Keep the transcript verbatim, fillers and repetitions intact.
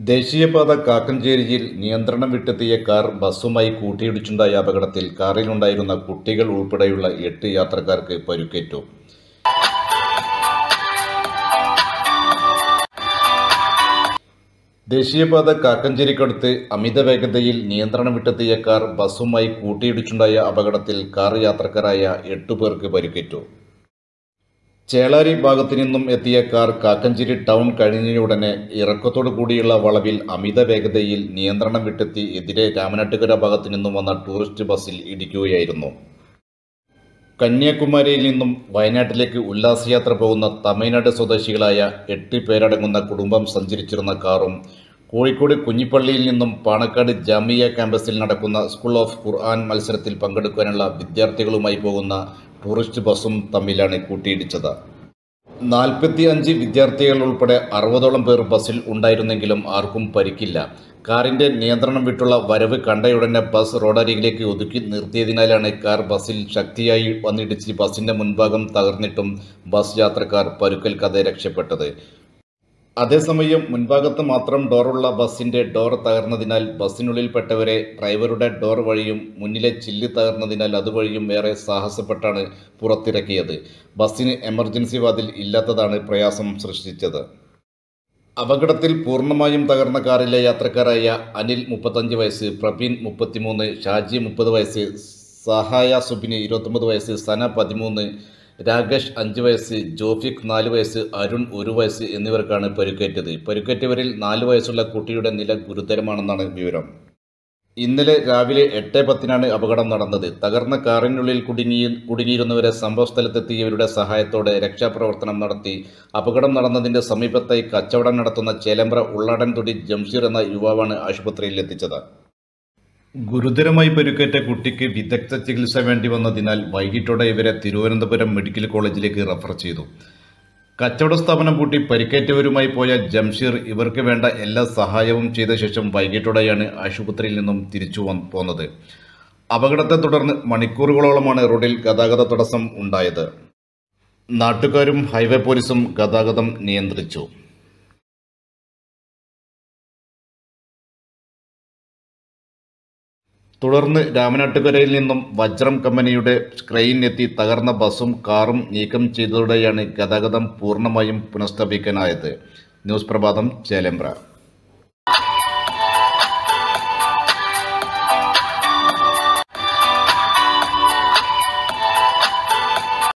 ദേശീയപാത കാക്കഞ്ചേരിയിൽ നിയന്ത്രണം വിട്ടെത്തിയ കാർ ബസ്സുമായി കൂട്ടിയിടിച്ചുണ്ടായ അപകടത്തിൽ കാറിലുണ്ടായിരുന്ന കുട്ടികൾ ഉൾപ്പെടെയുള്ള എട്ട് യാത്രക്കാർക്ക് പരിക്കേറ്റു. ദേശീയപാത കാക്കഞ്ചേരിക്കടുത്ത് അമിത വേഗതയിൽ നിയന്ത്രണം വിട്ടെത്തിയ കാർ ബസ്സുമായി കൂട്ടിയിടിച്ചുണ്ടായ അപകടത്തിൽ കാർ യാത്രക്കാരായ എട്ടു പേർക്ക് പരിക്കേറ്റു. ചേളാരി ഭാഗത്തു നിന്നും എത്തിയ കാർ കാക്കഞ്ചേരി ടൗൺ കഴിഞ്ഞയുടനെ ഇറക്കത്തോടു കൂടിയുള്ള വളവിൽ അമിത വേഗതയിൽ നിയന്ത്രണം വിട്ടെത്തി എതിരെ രാമനാട്ടുകര ഭാഗത്തു നിന്നും വന്ന ടൂറിസ്റ്റ് ബസ്സിൽ ഇടിക്കുകയായിരുന്നു. കന്യാകുമാരിയിൽ നിന്നും വയനാട്ടിലേക്ക് ഉല്ലാസയാത്ര പോകുന്ന തമിഴ്നാട് സ്വദേശികളായ എട്ട് പേരടങ്ങുന്ന കുടുംബം സഞ്ചരിച്ചിരുന്ന കാറും കോഴിക്കോട് കുഞ്ഞിപ്പള്ളിയിൽ നിന്നും പാണക്കാട് ജാമിയ ക്യാമ്പസിൽ നടക്കുന്ന സ്കൂൾ ഓഫ് ഖുർആൻ മത്സരത്തിൽ പങ്കെടുക്കാനുള്ള വിദ്യാർത്ഥികളുമായി പോകുന്ന ടൂറിസ്റ്റ് ബസ്സും തമ്മിലാണ് കൂട്ടിയിടിച്ചത്. നാൽപ്പത്തി അഞ്ച് വിദ്യാർത്ഥികൾ ഉൾപ്പെടെ അറുപതോളം പേർ ബസ്സിൽ ഉണ്ടായിരുന്നെങ്കിലും ആർക്കും പരിക്കില്ല. കാറിന്റെ നിയന്ത്രണം വിട്ടുള്ള വരവ് കണ്ടയുടനെ ബസ് റോഡരികിലേക്ക് ഒതുക്കി നിർത്തിയതിനാലാണ് കാർ ബസ്സിൽ ശക്തിയായി വന്നിടിച്ച് ബസ്സിന്റെ മുൻഭാഗം തകർന്നിട്ടും ബസ് യാത്രക്കാർ പരുക്കേൽക്കാതെ രക്ഷപ്പെട്ടത്. അതേസമയം മുൻഭാഗത്ത് മാത്രം ഡോറുള്ള ബസ്സിന്റെ ഡോർ തകർന്നതിനാൽ ബസ്സിനുള്ളിൽപ്പെട്ടവരെ ഡ്രൈവറുടെ ഡോർ വഴിയും മുന്നിലെ ചില്ല് തകർന്നതിനാൽ അതുവഴിയും ഏറെ സാഹസപ്പെട്ടാണ് പുറത്തിറക്കിയത്. ബസ്സിന് എമർജൻസി വാതിൽ ഇല്ലാത്തതാണ് പ്രയാസം സൃഷ്ടിച്ചത്. അപകടത്തിൽ പൂർണ്ണമായും തകർന്ന കാറിലെ യാത്രക്കാരായ അനിൽ മുപ്പത്തഞ്ച് വയസ്സ്, പ്രവീൺ മുപ്പത്തിമൂന്ന്, ഷാജി മുപ്പത് വയസ്സ്, സഹായ സുബിന് ഇരുപത്തൊമ്പത് വയസ്സ്, സന പതിമൂന്ന്, രാകേഷ് അഞ്ച് വയസ്സ്, ജോഫിക് നാല് വയസ്സ്, അരുൺ ഒരു വയസ്സ് എന്നിവർക്കാണ് പരിക്കേറ്റത്. പരിക്കേറ്റവരിൽ നാല് വയസ്സുള്ള കുട്ടിയുടെ നില ഗുരുതരമാണെന്നാണ് വിവരം. ഇന്നലെ രാവിലെ എട്ട് പത്തിനാണ് അപകടം നടന്നത്. തകർന്ന കാറിനുള്ളിൽ കുടുങ്ങി കുടുങ്ങിയിരുന്നവരെ സംഭവസ്ഥലത്തെത്തിയവരുടെ സഹായത്തോടെ രക്ഷാപ്രവർത്തനം നടത്തി. അപകടം നടന്നതിന്റെ സമീപത്തായി കച്ചവടം നടത്തുന്ന ചേലമ്പ്ര ഉള്ളാടൻതൊടി ജംഷീർ എന്ന യുവാവാണ് ആശുപത്രിയിൽ എത്തിച്ചത്. ഗുരുതരമായി പരിക്കേറ്റ കുട്ടിക്ക് വിദഗ്ധ ചികിത്സ വേണ്ടി വന്നതിനാൽ വൈകിട്ടോടെ ഇവരെ തിരുവനന്തപുരം മെഡിക്കൽ കോളേജിലേക്ക് റഫർ ചെയ്തു. കച്ചവട സ്ഥാപനം പൂട്ടി പരിക്കേറ്റവരുമായി പോയ ജംഷീർ ഇവർക്ക് വേണ്ട എല്ലാ സഹായവും ചെയ്ത ശേഷം വൈകിട്ടോടെയാണ് ആശുപത്രിയിൽ നിന്നും തിരിച്ചു പോന്നത്. അപകടത്തെ തുടർന്ന് മണിക്കൂറുകളോളമാണ് റോഡിൽ ഗതാഗത തടസ്സം ഉണ്ടായത്. നാട്ടുകാരും ഹൈവേ പോലീസും ഗതാഗതം നിയന്ത്രിച്ചു. തുടർന്ന് രാമനാട്ടുകരയിൽ നിന്നും വജ്രം കമ്പനിയുടെ ക്രെയിൻ എത്തി തകർന്ന ബസ്സും കാറും നീക്കം ചെയ്തതോടെയാണ് ഗതാഗതം പൂർണ്ണമായും പുനഃസ്ഥാപിക്കാനായത്. ന്യൂസ് പ്രഭാതം, ചേലമ്പ്ര.